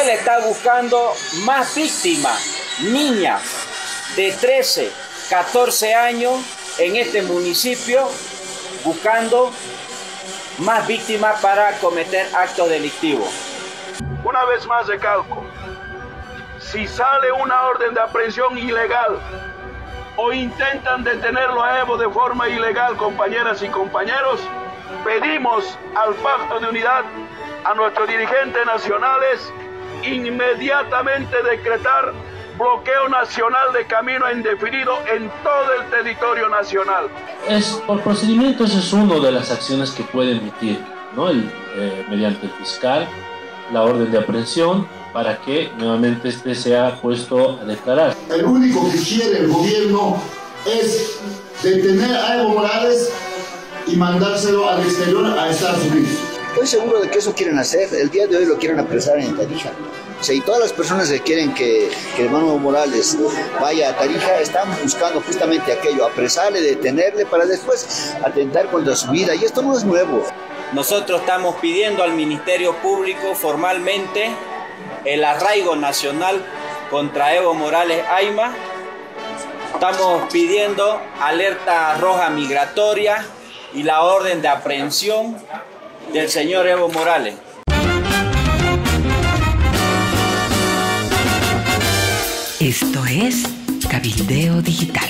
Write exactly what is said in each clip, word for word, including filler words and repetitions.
Él está buscando más víctimas, niñas de trece, catorce años en este municipio, buscando más víctimas para cometer actos delictivos. Una vez más recalco, si sale una orden de aprehensión ilegal o intentan detenerlo a Evo de forma ilegal, compañeras y compañeros, pedimos al Pacto de Unidad, a nuestros dirigentes nacionales, inmediatamente decretar bloqueo nacional de camino indefinido en todo el territorio nacional. Es, por procedimientos es una de las acciones que puede emitir, ¿no? el, eh, mediante el fiscal, la orden de aprehensión, para que nuevamente este sea puesto a declarar. El único que quiere el gobierno es detener a Evo Morales y mandárselo al exterior a Estados Unidos. Estoy seguro de que eso quieren hacer. El día de hoy lo quieren apresar en Tarija. O sea, y todas las personas que quieren que, que el hermano Evo Morales vaya a Tarija están buscando justamente aquello, apresarle, detenerle para después atentar contra su vida. Y esto no es nuevo. Nosotros estamos pidiendo al Ministerio Público formalmente el arraigo nacional contra Evo Morales Ayma. Estamos pidiendo alerta roja migratoria y la orden de aprehensión del señor Evo Morales. Esto es Cabildeo Digital.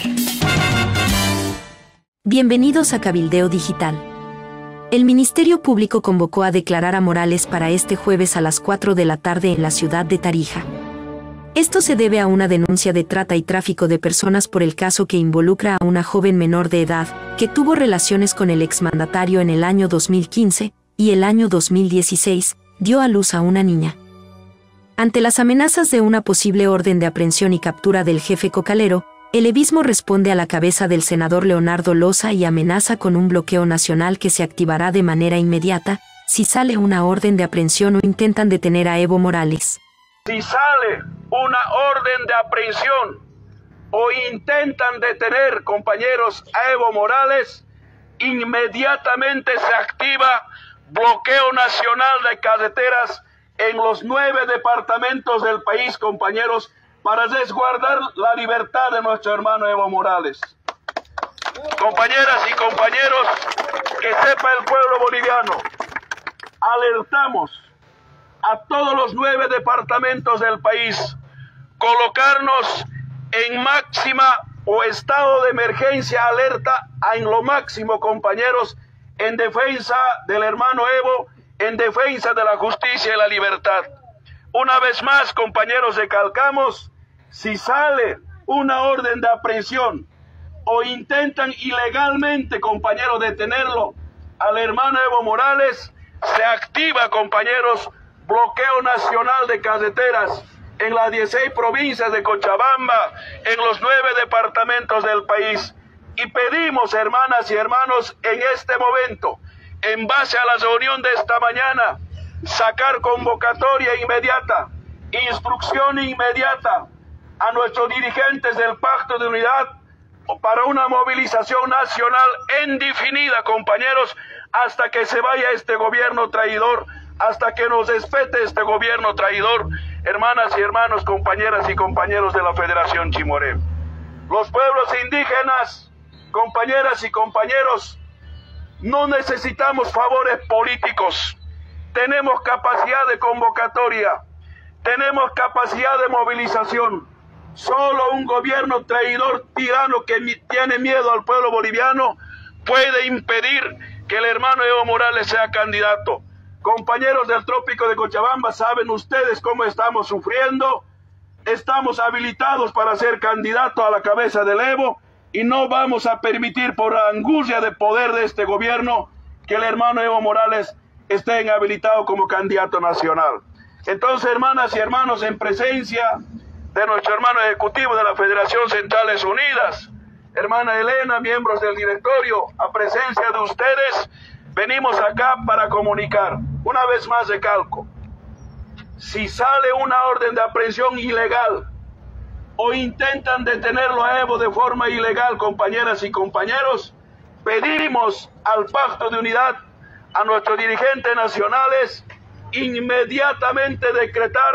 Bienvenidos a Cabildeo Digital. El Ministerio Público convocó a declarar a Morales para este jueves a las cuatro de la tarde en la ciudad de Tarija. Esto se debe a una denuncia de trata y tráfico de personas por el caso que involucra a una joven menor de edad que tuvo relaciones con el exmandatario en el año dos mil quince y el año dos mil dieciséis dio a luz a una niña. Ante las amenazas de una posible orden de aprehensión y captura del jefe cocalero, el evismo responde a la cabeza del senador Leonardo Loza y amenaza con un bloqueo nacional que se activará de manera inmediata si sale una orden de aprehensión o intentan detener a Evo Morales. Si sale una orden de aprehensión o intentan detener, compañeros, a Evo Morales, inmediatamente se activa bloqueo nacional de carreteras en los nueve departamentos del país, compañeros, para resguardar la libertad de nuestro hermano Evo Morales. Compañeras y compañeros, que sepa el pueblo boliviano, alertamos a todos los nueve departamentos del país, colocarnos en máxima o estado de emergencia, alerta en lo máximo, compañeros, en defensa del hermano Evo, en defensa de la justicia y la libertad. Una vez más, compañeros, recalcamos, si sale una orden de aprehensión o intentan ilegalmente, compañeros, detenerlo al hermano Evo Morales, se activa, compañeros, bloqueo nacional de carreteras en las dieciséis provincias de Cochabamba, en los nueve departamentos del país. Y pedimos, hermanas y hermanos, en este momento, en base a la reunión de esta mañana, sacar convocatoria inmediata, instrucción inmediata a nuestros dirigentes del Pacto de Unidad para una movilización nacional indefinida, compañeros, hasta que se vaya este gobierno traidor, hasta que nos respete este gobierno traidor, hermanas y hermanos, compañeras y compañeros de la Federación Chimoré. Los pueblos indígenas, compañeras y compañeros, no necesitamos favores políticos, tenemos capacidad de convocatoria, tenemos capacidad de movilización. Solo un gobierno traidor, tirano, que tiene miedo al pueblo boliviano, puede impedir que el hermano Evo Morales sea candidato. Compañeros del Trópico de Cochabamba, saben ustedes cómo estamos sufriendo. Estamos habilitados para ser candidato a la cabeza del Evo y no vamos a permitir, por la angustia de poder de este gobierno, que el hermano Evo Morales esté inhabilitado como candidato nacional. Entonces, hermanas y hermanos, en presencia de nuestro hermano ejecutivo de la Federación Centrales Unidas, hermana Elena, miembros del directorio, a presencia de ustedes, venimos acá para comunicar. Una vez más recalco, si sale una orden de aprehensión ilegal o intentan detenerlo a Evo de forma ilegal, compañeras y compañeros, pedimos al Pacto de Unidad, a nuestros dirigentes nacionales, inmediatamente decretar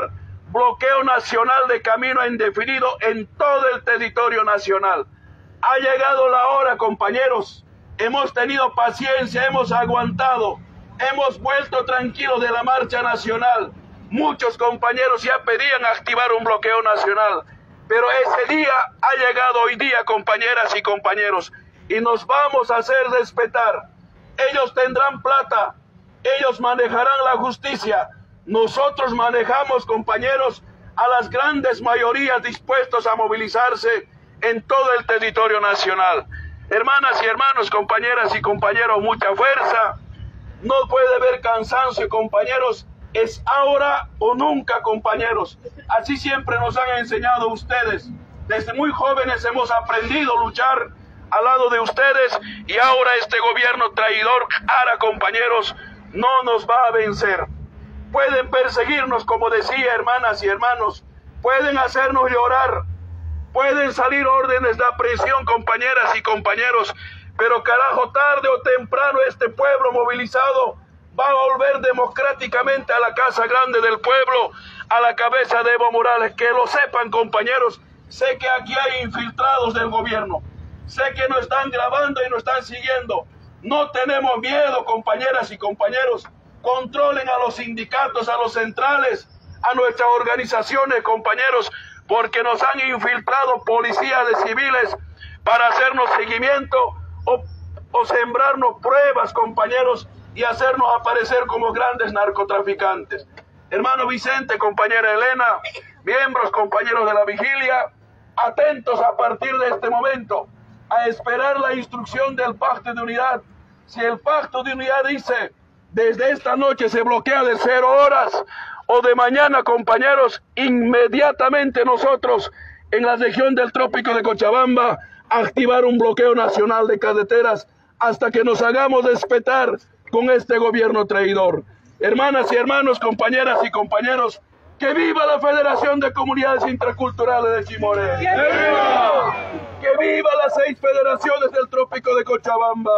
bloqueo nacional de camino indefinido en todo el territorio nacional. Ha llegado la hora, compañeros. Hemos tenido paciencia, hemos aguantado, hemos vuelto tranquilos de la marcha nacional. Muchos compañeros ya pedían activar un bloqueo nacional, pero ese día ha llegado hoy día, compañeras y compañeros, y nos vamos a hacer respetar. Ellos tendrán plata, ellos manejarán la justicia. Nosotros manejamos, compañeros, a las grandes mayorías dispuestos a movilizarse en todo el territorio nacional. Hermanas y hermanos, compañeras y compañeros, mucha fuerza. No puede haber cansancio, compañeros. Es ahora o nunca, compañeros. Así siempre nos han enseñado ustedes. Desde muy jóvenes hemos aprendido a luchar al lado de ustedes, y ahora este gobierno traidor, ahora, compañeros, no nos va a vencer. Pueden perseguirnos, como decía, hermanas y hermanos, pueden hacernos llorar, pueden salir órdenes de aprehensión, compañeras y compañeros, pero carajo, tarde o temprano este pueblo movilizado va a volver democráticamente a la casa grande del pueblo, a la cabeza de Evo Morales. Que lo sepan, compañeros, sé que aquí hay infiltrados del gobierno, sé que nos están grabando y nos están siguiendo. No tenemos miedo, compañeras y compañeros. Controlen a los sindicatos, a los centrales, a nuestras organizaciones, compañeros, porque nos han infiltrado policías de civiles para hacernos seguimiento o, o sembrarnos pruebas, compañeros, y hacernos aparecer como grandes narcotraficantes. Hermano Vicente, compañera Elena, miembros, compañeros de la vigilia, atentos a partir de este momento a esperar la instrucción del Pacto de Unidad. Si el Pacto de Unidad dice: desde esta noche se bloquea de cero horas, o de mañana, compañeros, inmediatamente nosotros en la región del Trópico de Cochabamba activar un bloqueo nacional de carreteras hasta que nos hagamos respetar con este gobierno traidor. Hermanas y hermanos, compañeras y compañeros, ¡que viva la Federación de Comunidades Intraculturales de Chimoré! ¡Que viva! ¡Que viva las seis federaciones del Trópico de Cochabamba!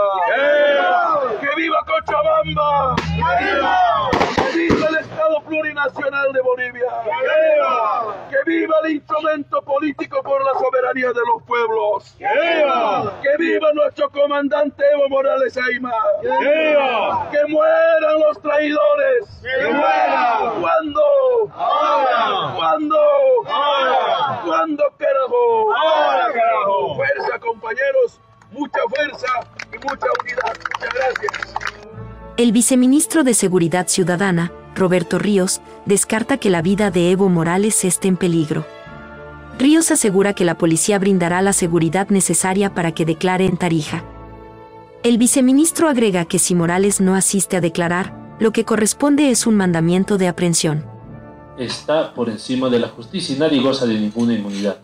¡Que viva Cochabamba! ¡Que viva! ¡Que viva el Estado plurinacional de Bolivia! ¡Que viva! ¡Que viva el instrumento político por la soberanía de los pueblos! ¡Que viva! ¡Que viva nuestro comandante Evo Morales Ayma! ¡Que viva! ¡Que mueran los traidores! ¡Que mueran! ¿Cuándo? ¡Ahora! ¿Cuándo? ¡Ahora! ¿Cuándo, carajo? ¡Ahora, carajo! Fuerza, compañeros, mucha fuerza y mucha unidad. Muchas gracias. El viceministro de Seguridad Ciudadana, Roberto Ríos, descarta que la vida de Evo Morales esté en peligro. Ríos asegura que la policía brindará la seguridad necesaria para que declare en Tarija. El viceministro agrega que si Morales no asiste a declarar, lo que corresponde es un mandamiento de aprehensión. Está por encima de la justicia y nadie goza de ninguna inmunidad.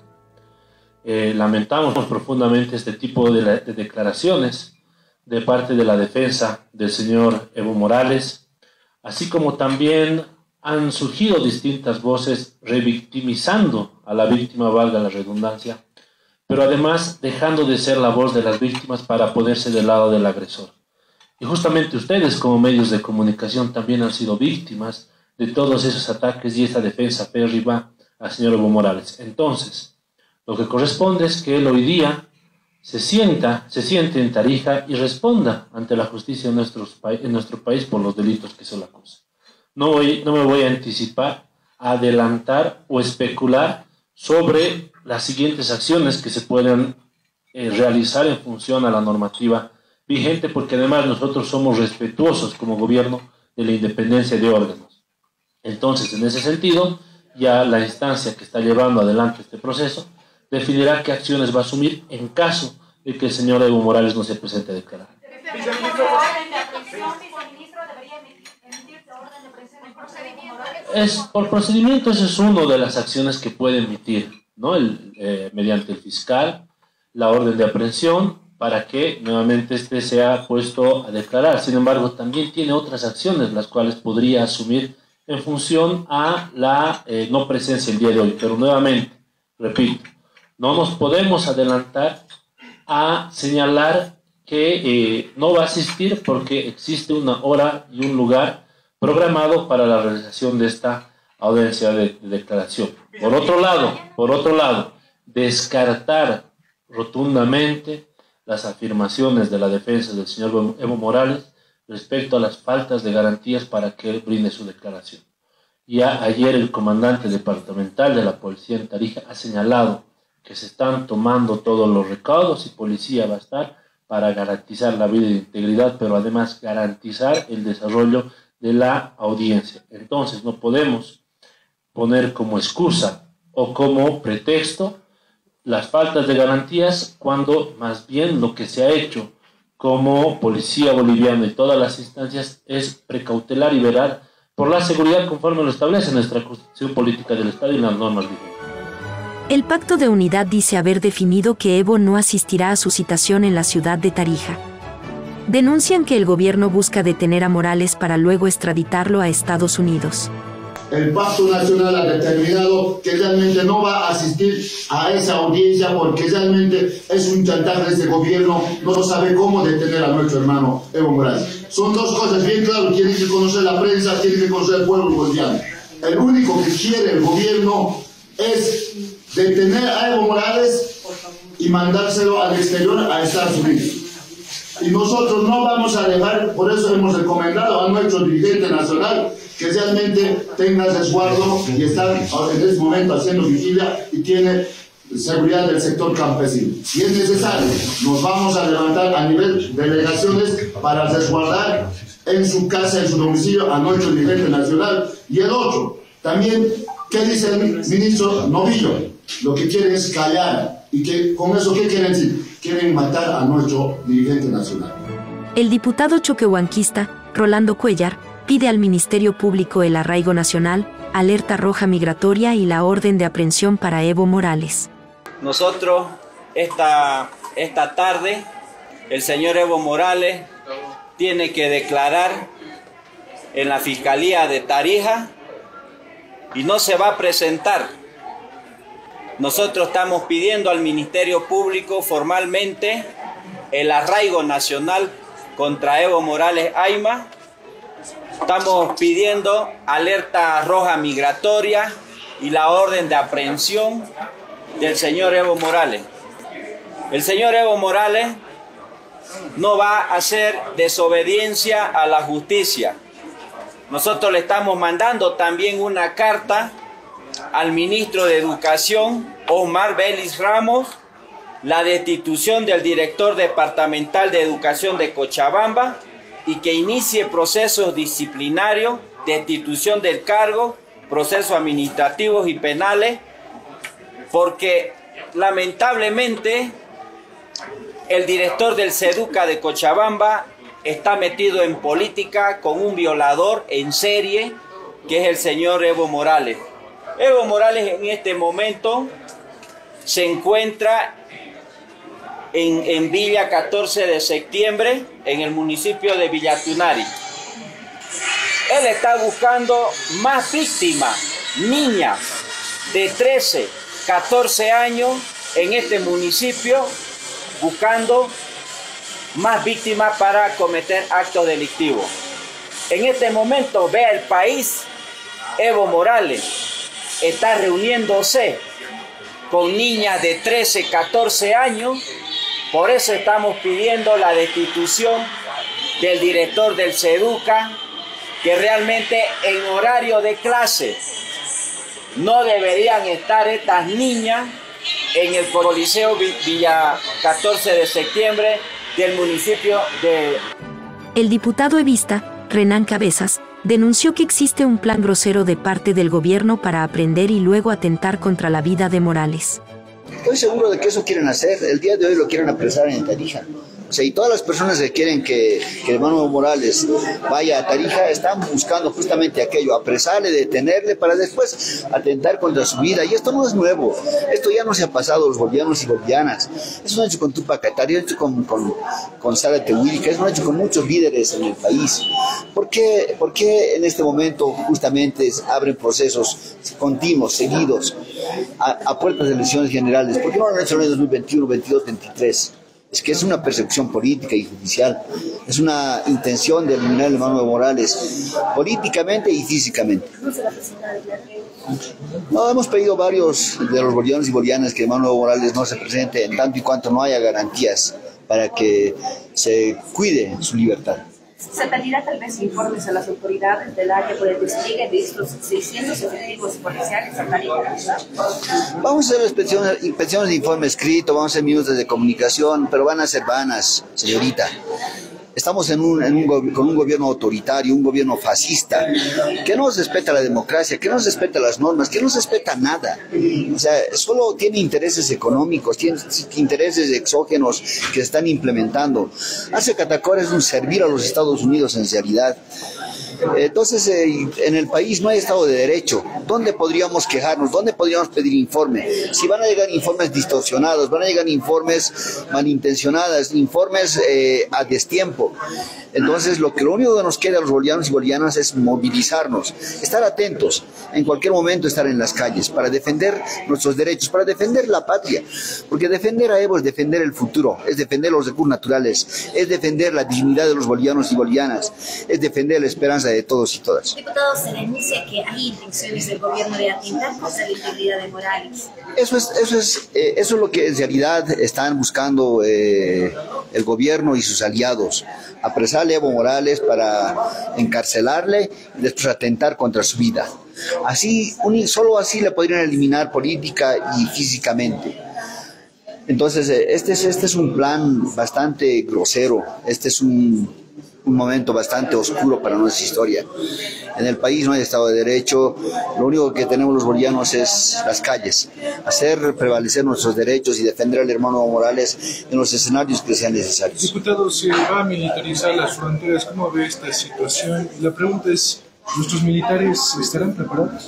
Eh, lamentamos profundamente este tipo de, la, de declaraciones de parte de la defensa del señor Evo Morales, así como también han surgido distintas voces revictimizando a la víctima, valga la redundancia, pero además dejando de ser la voz de las víctimas para ponerse del lado del agresor. Y justamente ustedes, como medios de comunicación, también han sido víctimas de todos esos ataques y esa defensa pérrima al señor Evo Morales. Entonces, lo que corresponde es que él hoy día se sienta, se siente en Tarija y responda ante la justicia en, nuestros, en nuestro país por los delitos que se le acusan. No, voy, no me voy a anticipar, a adelantar o especular sobre las siguientes acciones que se pueden eh, realizar en función a la normativa vigente, porque además nosotros somos respetuosos como gobierno de la independencia de órganos. Entonces, en ese sentido, ya la instancia que está llevando adelante este proceso definirá qué acciones va a asumir en caso de que el señor Evo Morales no se presente a declarar. Es, por procedimiento, esa es una de las acciones que puede emitir, ¿no? el, eh, mediante el fiscal, la orden de aprehensión, para que nuevamente este sea puesto a declarar. Sin embargo, también tiene otras acciones las cuales podría asumir en función a la eh, no presencia el día de hoy. Pero nuevamente, repito, no nos podemos adelantar a señalar que eh, no va a asistir porque existe una hora y un lugar programado para la realización de esta audiencia de, de declaración. Por otro lado, por otro lado, descartar rotundamente las afirmaciones de la defensa del señor Evo Morales respecto a las faltas de garantías para que él brinde su declaración. Ya ayer el comandante departamental de la policía en Tarija ha señalado que se están tomando todos los recaudos y policía va a estar para garantizar la vida y la integridad, pero además garantizar el desarrollo de la audiencia. Entonces no podemos poner como excusa o como pretexto las faltas de garantías cuando más bien lo que se ha hecho como policía boliviana y todas las instancias es precautelar y velar por la seguridad conforme lo establece nuestra Constitución Política del Estado y las normas vigentes. El Pacto de Unidad dice haber definido que Evo no asistirá a su citación en la ciudad de Tarija. Denuncian que el gobierno busca detener a Morales para luego extraditarlo a Estados Unidos. El Pacto Nacional ha determinado que realmente no va a asistir a esa audiencia porque realmente es un chantaje de este gobierno, no sabe cómo detener a nuestro hermano Evo Morales. Son dos cosas bien claras, tienen que conocer la prensa, tienen que conocer el pueblo boliviano. El único que quiere el gobierno es detener a Evo Morales y mandárselo al exterior a Estados Unidos. Y nosotros no vamos a dejar, por eso hemos recomendado a nuestro dirigente nacional que realmente tenga resguardo y está en este momento haciendo vigilia y tiene seguridad del sector campesino. Si es necesario, nos vamos a levantar a nivel de delegaciones para resguardar en su casa, en su domicilio, a nuestro dirigente nacional. Y el otro, también, ¿qué dice el ministro Novillo? Lo que quieren es callar. ¿Y que, con eso qué quieren decir? Quieren matar a nuestro dirigente nacional. El diputado choquehuanquista, Rolando Cuellar, pide al Ministerio Público el arraigo nacional, alerta roja migratoria y la orden de aprehensión para Evo Morales. Nosotros, esta, esta tarde, el señor Evo Morales tiene que declarar en la Fiscalía de Tarija y no se va a presentar. Nosotros estamos pidiendo al Ministerio Público formalmente el arraigo nacional contra Evo Morales Ayma. Estamos pidiendo alerta roja migratoria y la orden de aprehensión del señor Evo Morales. El señor Evo Morales no va a hacer desobediencia a la justicia. Nosotros le estamos mandando también una carta al ministro de Educación, Omar Vélez Ramos, la destitución del director departamental de Educación de Cochabamba y que inicie procesos disciplinarios, destitución del cargo, procesos administrativos y penales, porque lamentablemente el director del SEDUCA de Cochabamba está metido en política con un violador en serie, que es el señor Evo Morales. Evo Morales en este momento se encuentra en, en Villa catorce de septiembre, en el municipio de Villatunari. Él está buscando más víctimas, niñas de trece, catorce años en este municipio, buscando más víctimas para cometer actos delictivos. En este momento, vea el país, Evo Morales está reuniéndose con niñas de trece, catorce años, por eso estamos pidiendo la destitución del director del SEDUCA, que realmente en horario de clase no deberían estar estas niñas en el Coliseo Villa catorce de septiembre del municipio de... El diputado evista, Renan Cabezas, denunció que existe un plan grosero de parte del gobierno para aprender y luego atentar contra la vida de Morales. Estoy seguro de que eso quieren hacer. El día de hoy lo quieren apresar en Tarija. O sea, y todas las personas que quieren que, que el hermano Morales vaya a Tarija están buscando justamente aquello, apresarle, detenerle para después atentar contra su vida. Y esto no es nuevo, esto ya no se ha pasado a los bolivianos y bolivianas. Eso lo han hecho con Tupac Katari, lo han hecho con, con, con Sara Tehuilca, eso lo han hecho con muchos líderes en el país. ¿Por qué, por qué en este momento justamente abren procesos continuos, seguidos, a, a puertas de elecciones generales? ¿Por qué no lo han hecho en el dos mil veintiuno, veintidós, veintitrés? Es que es una persecución política y judicial. Es una intención de eliminar al hermano Evo Morales políticamente y físicamente. No, hemos pedido varios de los bolivianos y bolivianas que el hermano Evo Morales no se presente en tanto y cuanto no haya garantías para que se cuide su libertad. ¿Se pedirá tal vez informes a las autoridades del área por el despliegue de estos seiscientos efectivos policiales a Tarija? Vamos a hacer inspecciones, inspecciones de informe escrito, vamos a hacer minutos de comunicación, pero van a ser vanas, señorita. Estamos en un, en un, con un gobierno autoritario, un gobierno fascista, que no respeta la democracia, que no respeta las normas, que no respeta nada. O sea, solo tiene intereses económicos, tiene intereses exógenos que se están implementando. Arce Catacora es un servir a los Estados Unidos en realidad. Entonces, eh, en el país no hay Estado de Derecho. ¿Dónde podríamos quejarnos? ¿Dónde podríamos pedir informe? Si van a llegar informes distorsionados, van a llegar informes malintencionados, informes eh, a destiempo. Entonces, lo que lo único que nos queda a los bolivianos y bolivianas es movilizarnos, estar atentos, en cualquier momento estar en las calles para defender nuestros derechos, para defender la patria. Porque defender a Evo es defender el futuro, es defender los recursos naturales, es defender la dignidad de los bolivianos y bolivianas, es defender la esperanza de todos y todas. Diputado, se denuncia que hay intenciones del gobierno de atentar contra la integridad de Morales. Eso es, eso es, eh, eso es lo que en realidad están buscando eh, el gobierno y sus aliados. Apresarle a Evo Morales para encarcelarle y después atentar contra su vida. Así, solo así le podrían eliminar política y físicamente. Entonces, este es, este es un plan bastante grosero, este es un, un momento bastante oscuro para nuestra historia. En el país no hay Estado de Derecho, lo único que tenemos los bolivianos es las calles, hacer prevalecer nuestros derechos y defender al hermano Evo Morales en los escenarios que sean necesarios. Diputado, se va a militarizar las fronteras, ¿cómo ve esta situación? Y la pregunta es, ¿nuestros militares estarán preparados?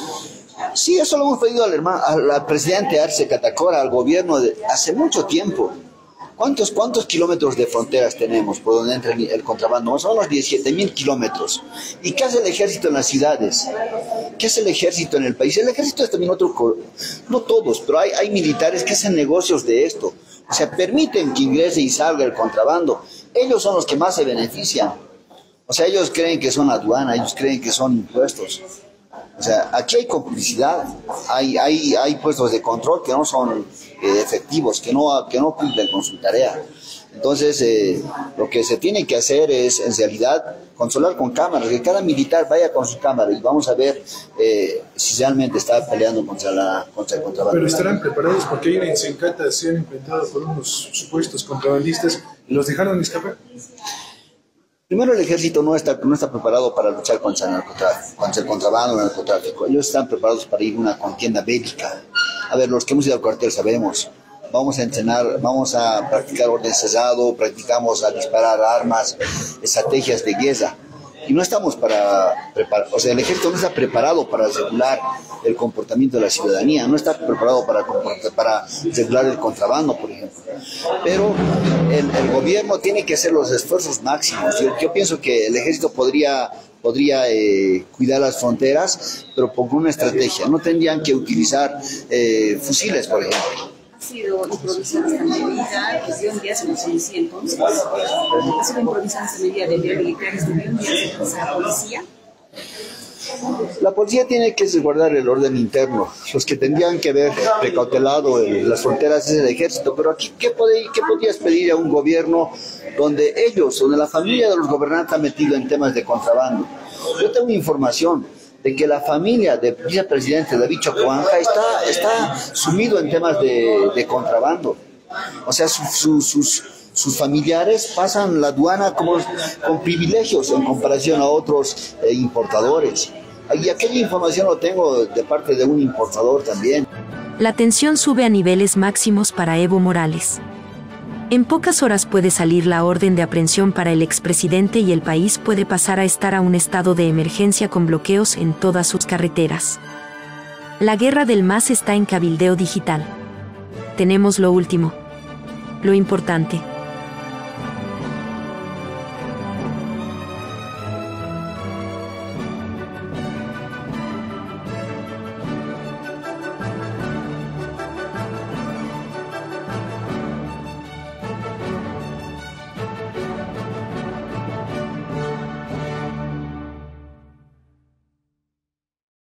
Sí, eso lo hemos pedido al, hermano, al presidente Arce Catacora, al gobierno de, hace mucho tiempo. ¿Cuántos, ¿Cuántos kilómetros de fronteras tenemos por donde entra el contrabando? Son unos diecisiete mil kilómetros. ¿Y qué hace el ejército en las ciudades? ¿Qué hace el ejército en el país? El ejército es también otro, no todos, pero hay, hay militares que hacen negocios de esto. O sea, permiten que ingrese y salga el contrabando. Ellos son los que más se benefician. O sea, ellos creen que son aduana, ellos creen que son impuestos. O sea, aquí hay complicidad, hay, hay, hay puestos de control que no son eh, efectivos, que no, que no cumplen con su tarea. Entonces, eh, lo que se tiene que hacer es, en realidad, controlar con cámaras, que cada militar vaya con su cámara y vamos a ver eh, si realmente está peleando contra, la, contra el contrabando. Pero estarán preparados porque ayer en Sencata se han enfrentado con unos supuestos contrabandistas y los dejaron escapar. Primero, el ejército no está, no está preparado para luchar contra el narcotráfico, contra el contrabando o el narcotráfico. Ellos están preparados para ir a una contienda bélica. A ver, los que hemos ido al cuartel sabemos. Vamos a entrenar, vamos a practicar orden cerrado, practicamos a disparar armas, estrategias de guerra. Y no estamos para preparar, o sea, el ejército no está preparado para regular el comportamiento de la ciudadanía, no está preparado para, para regular el contrabando, por ejemplo. Pero el, el gobierno tiene que hacer los esfuerzos máximos. Yo, yo pienso que el ejército podría, podría eh, cuidar las fronteras, pero con una estrategia. No tendrían que utilizar eh, fusiles, por ejemplo. Ha sido improvisada esta medida, que dio un día se nos inició entonces. Ha sido improvisada esta medida de enviar militares, de un día se a la policía. La policía tiene que resguardar el orden interno. Los que tendrían que haber precautelado el, las fronteras es el ejército. Pero aquí, ¿qué, podéis, ¿qué podrías pedir a un gobierno donde ellos, donde la familia de los gobernantes ha metido en temas de contrabando? Yo tengo información de que la familia del vicepresidente David Chocoanja está, está sumido en temas de, de contrabando. O sea, su, su, sus, sus familiares pasan la aduana como, con privilegios en comparación a otros eh, importadores. Y aquella información lo tengo de parte de un importador también. La tensión sube a niveles máximos para Evo Morales. En pocas horas puede salir la orden de aprehensión para el expresidente y el país puede pasar a estar a un estado de emergencia con bloqueos en todas sus carreteras. La guerra del MAS está en Cabildeo Digital. Tenemos lo último. Lo importante.